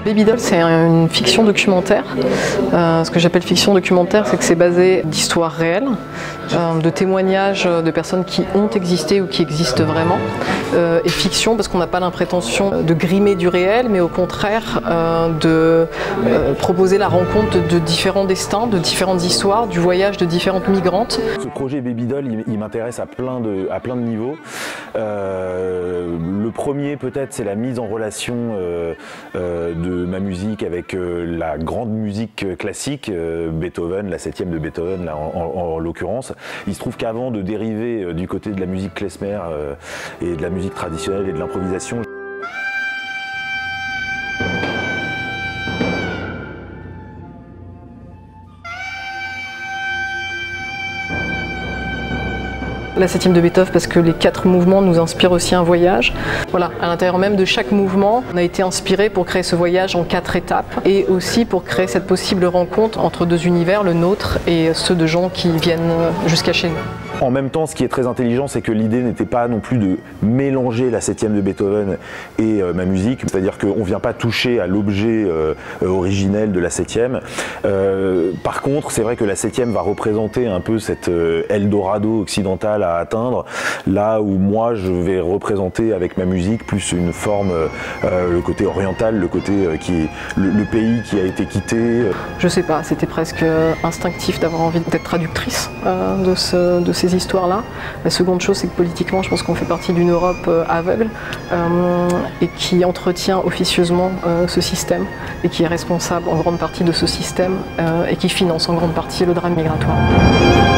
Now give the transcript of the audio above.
Baby Doll, c'est une fiction documentaire. Ce que j'appelle fiction documentaire, c'est que c'est basé d'histoires réelles, de témoignages de personnes qui ont existé ou qui existent vraiment. Et fiction parce qu'on n'a pas l'impression de grimer du réel, mais au contraire de proposer la rencontre de différents destins, de différentes histoires, du voyage de différentes migrantes. Ce projet Baby Doll, il m'intéresse à plein de niveaux. Le premier peut-être, c'est la mise en relation de ma musique avec la grande musique classique, Beethoven, la 7e de Beethoven là, en l'occurrence. Il se trouve qu'avant de dériver du côté de la musique klezmer et de la musique traditionnelle et de l'improvisation, La 7e de Beethoven parce que les 4 mouvements nous inspirent aussi un voyage. Voilà, à l'intérieur même de chaque mouvement, on a été inspiré pour créer ce voyage en 4 étapes et aussi pour créer cette possible rencontre entre 2 univers, le nôtre et ceux de gens qui viennent jusqu'à chez nous. En même temps, ce qui est très intelligent, c'est que l'idée n'était pas non plus de mélanger la 7e de Beethoven et ma musique, c'est-à-dire qu'on ne vient pas toucher à l'objet originel de la 7e. Par contre, c'est vrai que la 7e va représenter un peu cet Eldorado occidental à atteindre, là où moi je vais représenter avec ma musique plus une forme, le côté oriental, le côté le pays qui a été quitté. Je sais pas, c'était presque instinctif d'avoir envie d'être traductrice de ces histoires-là. La seconde chose, c'est que politiquement, je pense qu'on fait partie d'une Europe aveugle et qui entretient officieusement ce système et qui est responsable en grande partie de ce système et qui finance en grande partie le drame migratoire.